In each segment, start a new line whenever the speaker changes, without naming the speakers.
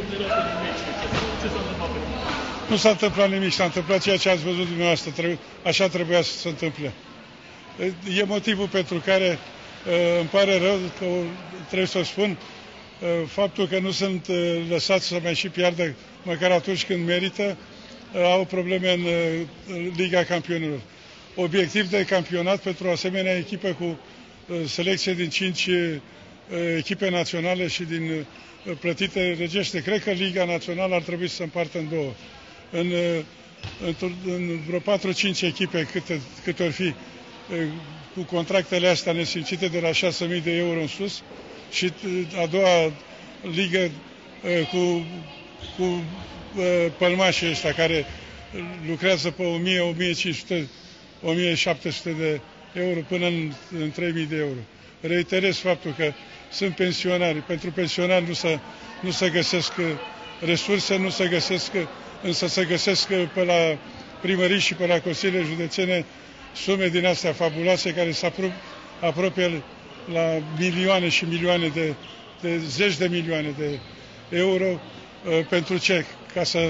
Ce s-a întâmplat pe tine?
Nu s-a întâmplat nimic, s-a întâmplat ceea ce ați văzut dumneavoastră. Așa trebuia să se întâmple. E motivul pentru care îmi pare rău că trebuie să o spun, faptul că nu sunt lăsați să mai și piardă măcar atunci când merită, au probleme în Liga Campionilor. Obiectiv de campionat pentru o asemenea echipă cu selecție din 5 echipe naționale și din plătite regește. Cred că Liga Națională ar trebui să se împartă în două. În vreo 4-5 echipe câte or fi, cu contractele astea nesimțite de la 6.000 de euro în sus, și a doua ligă cu pălmașii ăștia care lucrează pe 1.000, 1.500, 1.700 de euro până în 3.000 de euro. Reiterez faptul că sunt pensionari. Pentru pensionari nu se găsesc resurse, nu se găsesc, însă se găsesc pe la primării și pe la consiliile județene sume din astea fabuloase care se apropie la milioane și milioane de zeci de milioane de euro. Pentru ce? Ca să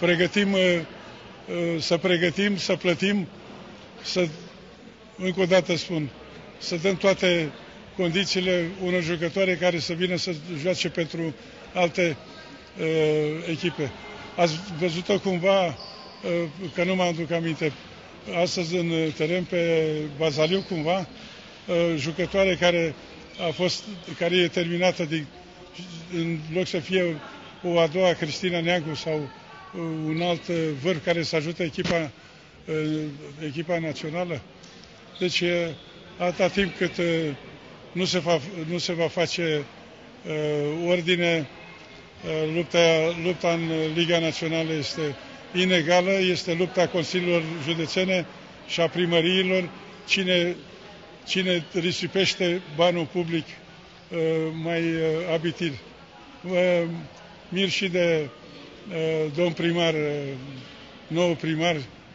pregătim, să plătim, încă o dată spun, să dăm toate condițiile unor jucătoare care să vină să joace pentru alte echipe. Ați văzut-o cumva, că nu mă aduc aminte, astăzi în teren pe Bazaliu cumva, jucătoare care e terminată în loc să fie o a doua Cristina Neagu sau un alt vârf care să ajute echipa națională. Deci, atâta timp cât nu se va face ordine, lupta în Liga Națională este inegală, este lupta consiliilor județene și a primăriilor. Cine risipește banul public mai abitir. Mir și de domn primar, nou primar,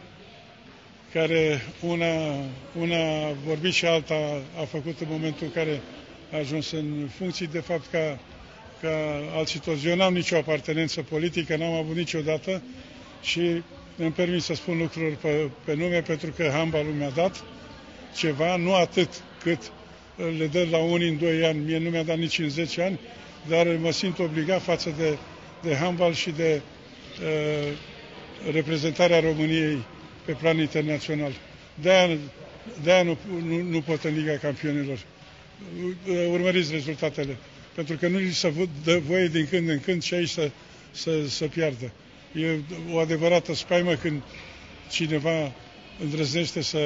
care una a vorbit și alta a făcut în momentul în care a ajuns în funcții, de fapt ca alții toți. Eu n-am nicio apartenență politică, n-am avut niciodată și îmi permit să spun lucruri pe nume, pentru că handbalul mi-a dat ceva, nu atât cât le dă la unii în 2 ani, mie nu mi-a dat nici în 10 ani, dar mă simt obligat față de handbal și de reprezentarea României pe plan internațional. De-aia nu pot în Liga Campionilor. Urmăriți rezultatele. Pentru că nu li se dă voie din când în când și aici să piardă. E o adevărată spaimă când cineva îndrăznește să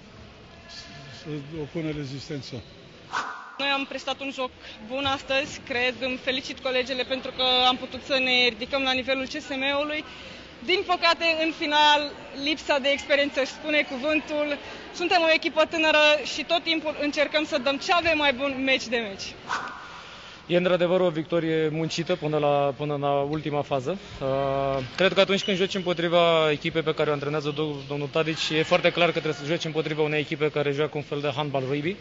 opună rezistență.
Noi am prestat un joc bun astăzi, cred, îmi felicit colegele pentru că am putut să ne ridicăm la nivelul CSM-ului. Din păcate, în final, lipsa de experiență își spune cuvântul. Suntem o echipă tânără și tot timpul încercăm să dăm ce avem mai bun meci de meci.
E într-adevăr o victorie muncită până la ultima fază. Cred că atunci când joci împotriva echipei pe care o antrenează domnul Tadici, e foarte clar că trebuie să joci împotriva unei echipe care joacă un fel de handball rugby.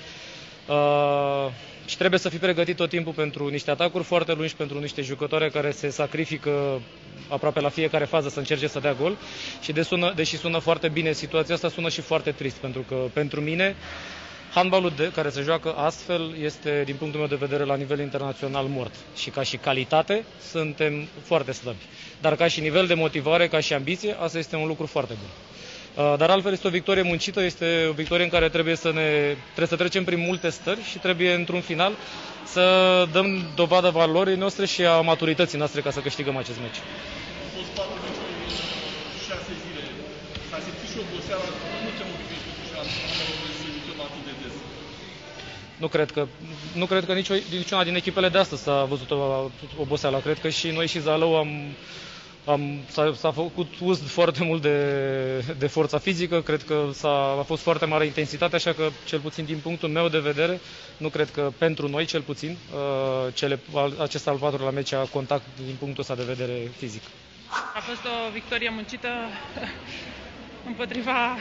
Și trebuie să fii pregătit tot timpul pentru niște atacuri foarte lungi, pentru niște jucătoare care se sacrifică aproape la fiecare fază să încerce să dea gol. Și deși sună foarte bine situația asta, sună și foarte trist, pentru că pentru mine handbalul care se joacă astfel este, din punctul meu de vedere, la nivel internațional mort. Și ca și calitate suntem foarte slabi. Dar ca și nivel de motivare, ca și ambiție, asta este un lucru foarte bun. Dar altfel este o victorie muncită, este o victorie în care trebuie să trecem prin multe stări și trebuie într-un final să dăm dovadă valorii noastre și a maturității noastre ca să câștigăm acest meci.
Au fost 4 meciuri în 6 zile. S-a simțit și oboseala, nu te motivezi totuși să jucăm atât de des.
Nu cred că niciuna din echipele de astăzi s-a văzut oboseala. Cred că și noi și Zalău s-a făcut uz foarte mult de forța fizică, cred că a fost foarte mare intensitate, așa că, cel puțin din punctul meu de vedere, nu cred că pentru noi, cel puțin, acest al 4-lea meci a contact din punctul ăsta de vedere fizic.
A fost o victorie muncită împotriva...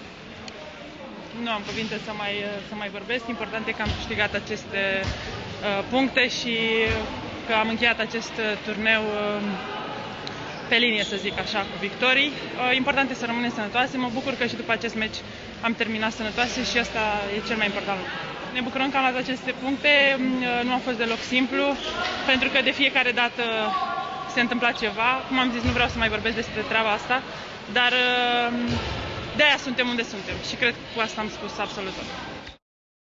Nu am cuvinte să mai vorbesc. Important e că am câștigat aceste puncte și că am încheiat acest turneu pe linie, să zic așa, cu victorii. Important este să rămânem sănătoase. Mă bucur că și după acest meci am terminat sănătoase și asta e cel mai important lucru. Ne bucurăm că am luat aceste puncte, nu a fost deloc simplu, pentru că de fiecare dată se întâmpla ceva. Cum am zis, nu vreau să mai vorbesc despre treaba asta, dar de-aia suntem unde suntem și cred că cu asta am spus absolut tot.